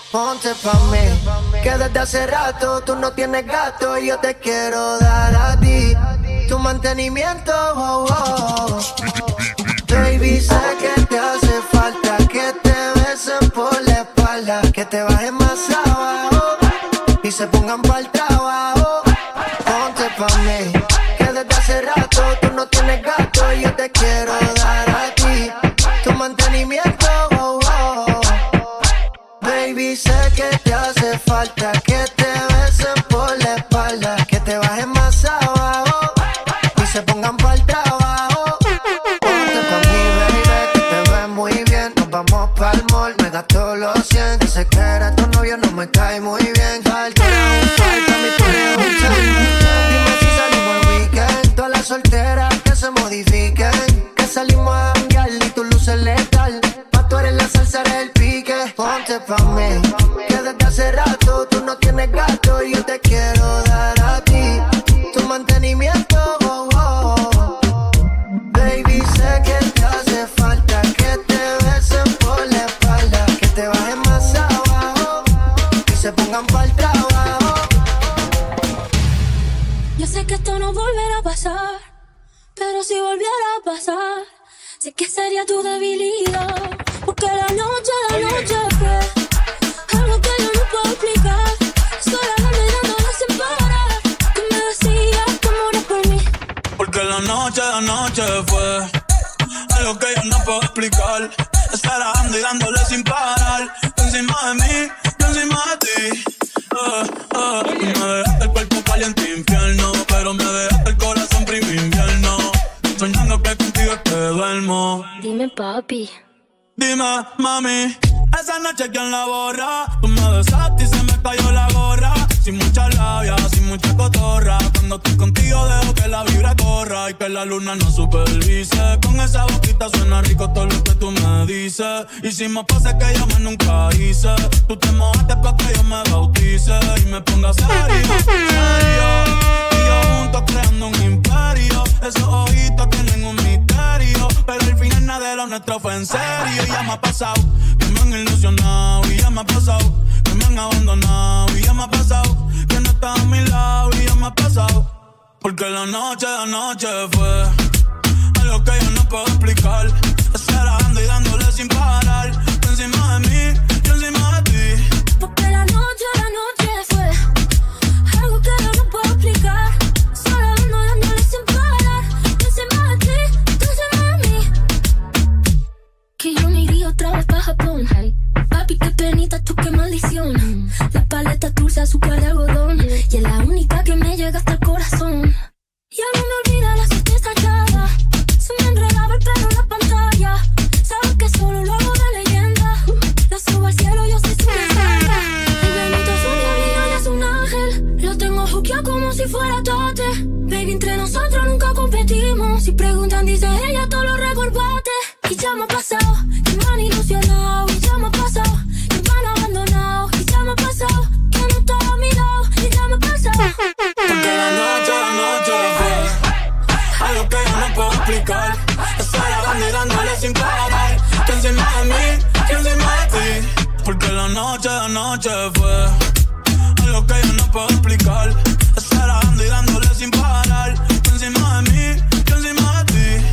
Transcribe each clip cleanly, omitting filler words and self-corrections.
Ponte pa' mí, que desde hace rato tú no tienes gato y yo te quiero dar a ti tu mantenimiento, oh, oh. Baby, sé que te hace falta que te besen por la espalda, que te bajen más abajo y se pongan pa'l trabajo. Ponte pa' mí, que desde hace rato tú no tienes gato y yo te quiero dar a ti tu mantenimiento, oh, oh. Baby, sé que te hace falta que te besen por la espalda, que te bajen más abajo y se pongan pa'l trabajo. Ponte pa' mí, baby, que te ves muy bien. Nos vamos pa'l mall, me gasto los 100. Que sé que eres tu novio, no me cae muy bien. Tú eres un fight, pa' mí tú eres un ten. Dime si salimos el weekend. Todas las solteras que se modifiquen, que salimos a janguear y tu luz es letal. Pa' tú eres la salsa, eres el pique. Ponte pa' mí, que desde hace rato tú no tienes gato y yo te quiero dar a ti tu mantenimiento, oh, oh. Baby, sé que te hace falta que te besen por la espalda, que te bajen más abajo y se pongan pa'l trabajo. Yo sé que esto no volverá a pasar, pero si volviera a pasar, sé que sería tu debilidad. Porque la noche fue algo que yo no puedo explicar. Estoy hablando y dándole sin parar. Tú me decías que morías por mí. Porque la noche fue algo que yo no puedo explicar. Estar dando y dándole sin parar. Tú encima de mí, yo encima de ti. Me dejaste el cuerpo caliente infierno, pero me dejaste el corazón frío invierno. Soñando que contigo es que duermo. Dime, papi. Dime, mami, esa noche ¿quién la borra? Tú me besaste y se me cayó la gorra. Sin mucha labia, sin mucha cotorra. Cuando estoy contigo dejo que la vibra corra y que la luna nos supervise. Con esa boquita suena rico todo lo que tú me dices. Hicimos cosas que yo más nunca hice. Tú te mojaste pa' que yo me bautice y me ponga serio, serio. Y yo juntos creando un imperio. Esos ojitos tienen un misterio, pero al final nada de lo nuestro fue en serio. Y ya me ha pasado que me han ilusionado, y ya me ha pasado que me han abandonado, y ya me ha pasado que no estás a mi lado, y ya me ha pasado. Porque la noche fue algo que yo no puedo explicar. Estar dando y dándole sin parar. Tú encima de mí, yo encima de ti. Porque la noche fue algo que yo no puedo explicar. Solo ando dándole sin parar. Tú encima de ti, tú encima de mí. Que yo me iría otra vez pa' Japón. Papi, qué penita, tú qué maldición. La paleta dulce, azúcar de algodón. Y es la única que me llega hasta el corazón. Ya no me olvida la suerte estallada. Se me enredaba el pelo en la pantalla. Sabes que solo lo hago de leyenda. La subo al cielo, yo soy su mesera. El Benito es un diablillo y es un ángel. Lo tengo juqueado como si fuera Tate. Baby, entre nosotros nunca competimos. Si preguntan, dice ella, todo lo recorbaste. Y ya me ha pasado, que me han ilusionado. Y ya me ha pasado, que me han abandonado. Y ya me ha pasado, que no estaba a mi lado. Y ya me ha pasado. Porque la noche fue algo que yo no puedo explicar. Estar hablando y dándole sin parar. Tú encima de mí, yo encima de ti. Porque la noche fue algo que yo no puedo explicar. Estar hablando y dándole sin parar. Tú encima de mí, yo encima de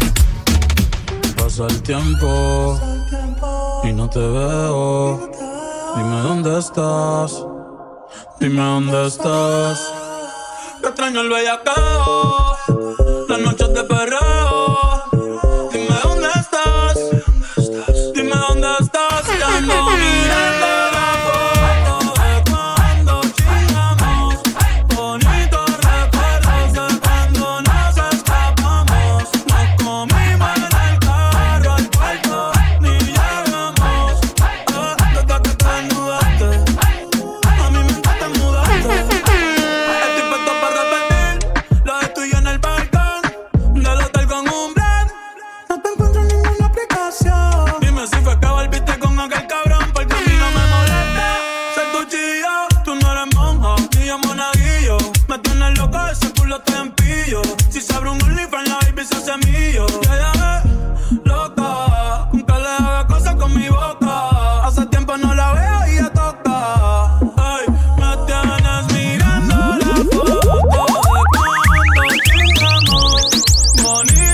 ti. Pasa el tiempo y no te veo. Dime dónde estás. Dime dónde estás. Que extraño el bellacao, las noches de perreo. Dime dónde estás. Dime dónde estás. Ya no mirando la foto de cuando chingamos. Bonitos recuerdos de cuando nos escapamos. Nos comimos en el carro, al cuarto ni llegamos. Desde que te mudaste, a mí me encanta mudarte. Estoy puesto para repetir lo de tú y yo en el balcón. De los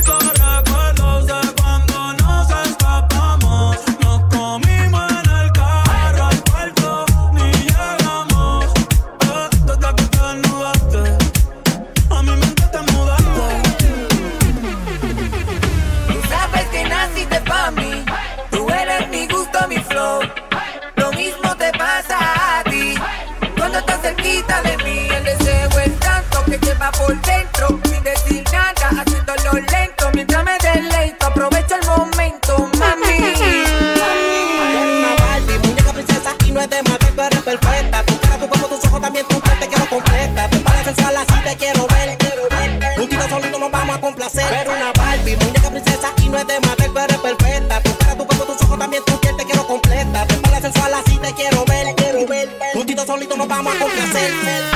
Por dentro, sin decir nada, haciéndolo lento, mientras me deleito, aprovecho el momento, mami. Eres una Barbie, muñeca princesa y no es de matar, tú eres perfecta. Tu cara, tu cuerpo, tus ojos, también tu piel, te quiero completa. Te pareces sensual, así te quiero ver. Juntitos solitos nos vamos a complacer. Eres una Barbie, muñeca princesa y no es de matar, tú eres perfecta. Tu cara, tu cuerpo, tus ojos, también tu piel, te quiero completa. Te pareces sensual, así te quiero ver. Juntitos solitos nos vamos a complacer.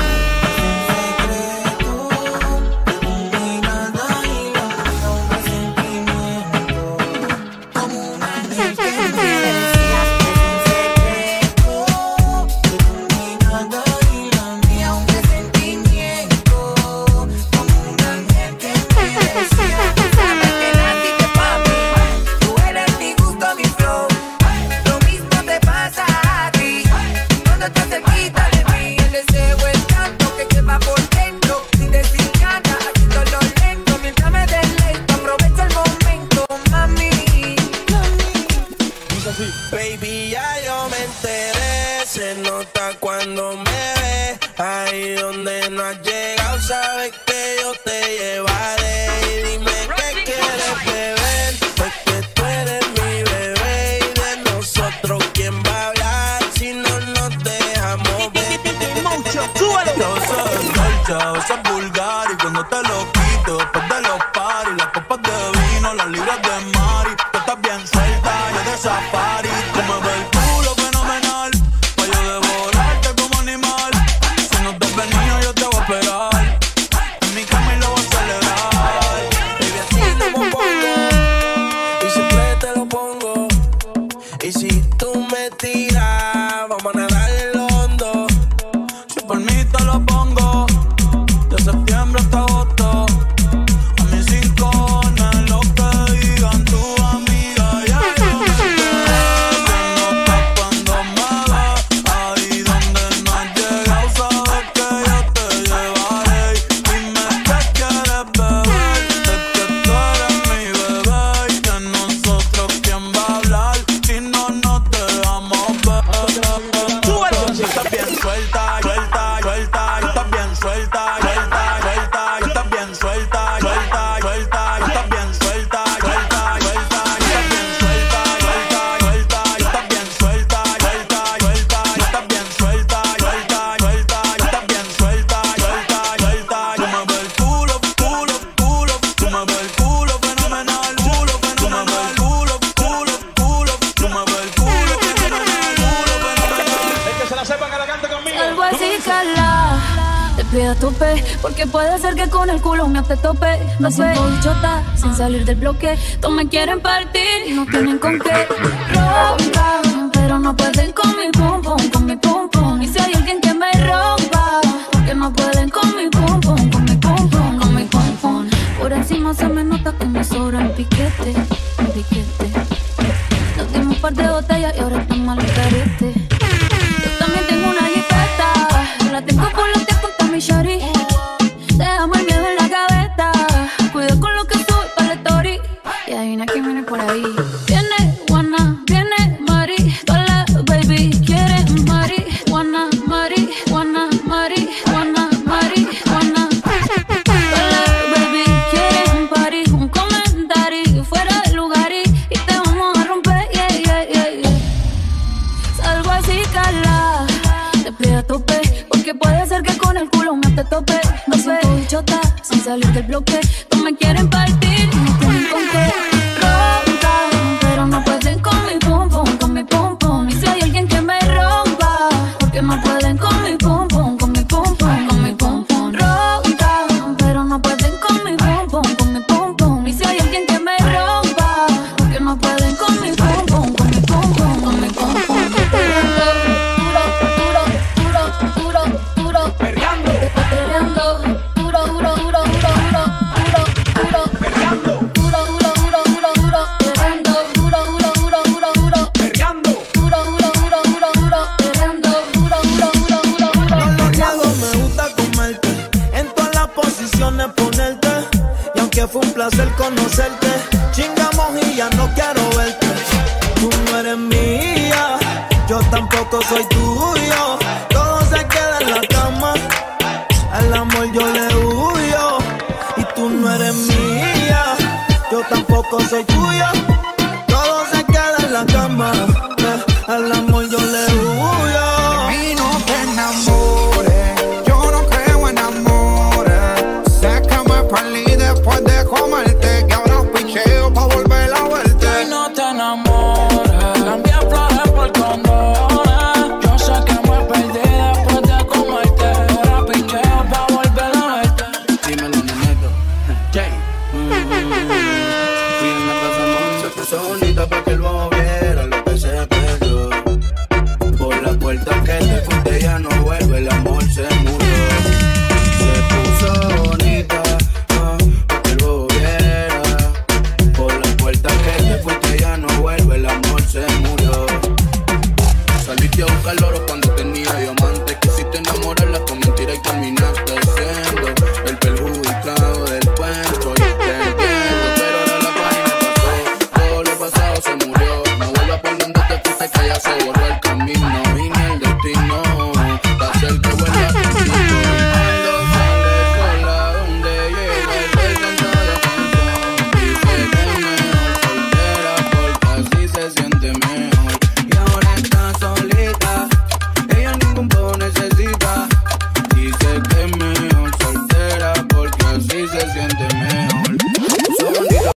Baby, ya yo me enteré, se nota cuando me ves. Ahí donde no has llegado, sabes que yo te llevaré. Y dime qué quieres beber, pues que tú eres mi bebé. Y de nosotros, ¿quién va a hablar si no nos dejamos ver? Yo soy dolce, a veces vulgar. Y cuando te lo quito, después de los paris, las copas de vino, las libras de mari. Tú estás bien suelta, yo de safari. Tú me ves el culo fenomenal, pa' yo devorarte como animal. Si no te has venido, yo te voy a esperar. En mi cama y lo voy a celebrar. Baby, así te pongo, y siempre te lo pongo. Y si tú me tiras, vamos a nadar en lo hondo. Si por mí te lo pongo, de septiembre hasta agosto. A mis 5 años, lo que digan tu amiga, ya yo me quedé. Se nota cuando me ves, ahí donde no has llegado, sabes que yo te llevaré. Dime qué quieres beber, es que tú eres mi bebé. Y de nosotros, ¿quién va a hablar si no nos dejamos ver? Y estás bien suelta, suelta, suelta. Y estás bien suelta, suelta, suelta. Y estás bien suelta, suelta, suelta. Y estás bien suelta, suelta, suelta. Y estás bien suelta, suelta, suelta. Y estás bien suelta, suelta, suelta. Y estás bien suelta, suelta, suelta. Y estás bien suelta, suelta, suelta. Tú me ves el culo, culo, culo. Tú me ves el culo fenomenal, culo fenomenal. Tú me ves el culo, culo, culo. Tú me ves el culo fenomenal, culo fenomenal. Es que se la sepan que la cante conmigo. Algo así, cala. Te pido a tope, porque puede ser que con el culo me te tope. No soy chota, sin salir del bloque. Todos me quieren partir y no tienen con qué. Roncan, pero no pueden con mi pum pum, con mi pum pum. Y si hay alguien que me rompa, porque no pueden con mi pum pum, con mi pum pum, con mi pum pum. Por encima se me nota que me sobra un piquete, un piquete. Nos dimos un par de botellas y ahora estamos al carete. Yo también tengo una jipeta, la tengo por los tiempos con mi shorty. Dejamos el miedo en la gaveta, cuido con lo que sube para el story. Y adivina quién viene por ahí. Viene Juana, viene Mari, todas las baby quieren Mari. Juana, Mari, Juana, Mari, Juana, Mari, Juana. Todas las baby quieren party, un comentario fuera del lugar y te vamos a romper, yeah, yeah, yeah, yeah. Salgo así, cala, te pido a tope, porque puede ser que con el culo me te tope. No soy chota, sin salir del bloque. Todos me quieren partir y no tienen con qué. Roncan, pero no pueden con mi pum pum, con mi pum pum. Y si hay alguien que me rompa, porque no pueden con mi pum pum, con mi pum pum, con mi pum pum. Roncan, pero no pueden con mi pum pum, con mi pum pum. Y si hay alguien que me rompa, porque no pueden con mi pum pum, con mi pum pum, con mi pum pum. Duro, duro, duro, duro, duro, perreando, duro, duro, duro, duro, duro, duro. suerte. Chingamos y ya no quiero verte. Tú no eres mía, yo tampoco soy tuyo. Todo se queda en la cama, al amor yo le huyo. Y tú no eres mía, yo tampoco soy tuyo. Todo se queda en la cama, al amor yo le huyo. Y no te enamores, yo no creo en amores. Sé que me perdí después de comerte, que ahora picheo pa' volver a verte. Y no te enamores, cambié flores por condones. Yo sé que me perdí después de comerte, ahora picheo pa' volver a verte. Dímelo, neneto, Jay. Fui en la casa, no se puso bonita pa' que el bobo viera lo que se perdió. Por la puerta que te fuiste ya no vuelve, el amor se murió. Se puso bonita, pa' que el bobo viera. Por la puerta que te fuiste ya no vuelve, el amor se murió. Saliste a buscar oro cuando tenía diamantes. Quisiste enamorarla con mentiras y terminaste siendo el perjudicado del cuento. Yo te entiendo, pero ahora la página pasó. Todo lo pasado se murió. No vuelvas por donde te fuiste que ya se